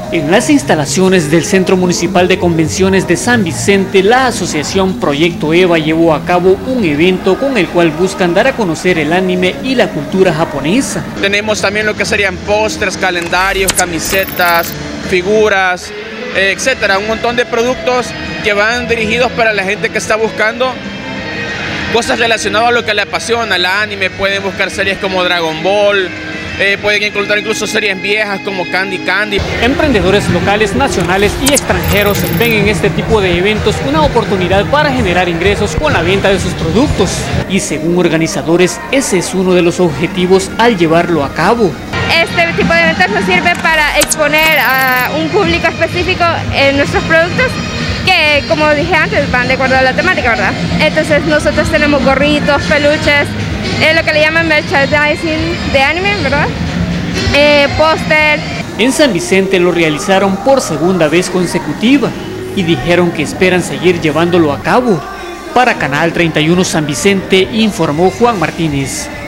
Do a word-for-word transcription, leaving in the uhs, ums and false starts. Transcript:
En las instalaciones del Centro Municipal de Convenciones de San Vicente, la asociación Proyecto EVA llevó a cabo un evento con el cual buscan dar a conocer el anime y la cultura japonesa. Tenemos también lo que serían pósters, calendarios, camisetas, figuras, eh, etcétera. Un montón de productos que van dirigidos para la gente que está buscando cosas relacionadas a lo que le apasiona, el anime. Pueden buscar series como Dragon Ball, Eh, pueden encontrar incluso series viejas como Candy Candy. Emprendedores locales, nacionales y extranjeros ven en este tipo de eventos una oportunidad para generar ingresos con la venta de sus productos. Y según organizadores, ese es uno de los objetivos al llevarlo a cabo. Este tipo de eventos nos sirve para exponer a un público específico en nuestros productos que, como dije antes, van de acuerdo a la temática, ¿verdad? Entonces nosotros tenemos gorritos, peluches, Eh, lo que le llaman merchandising de anime, ¿verdad? Eh, póster. En San Vicente lo realizaron por segunda vez consecutiva y dijeron que esperan seguir llevándolo a cabo. Para Canal treinta y uno San Vicente, informó Juan Martínez.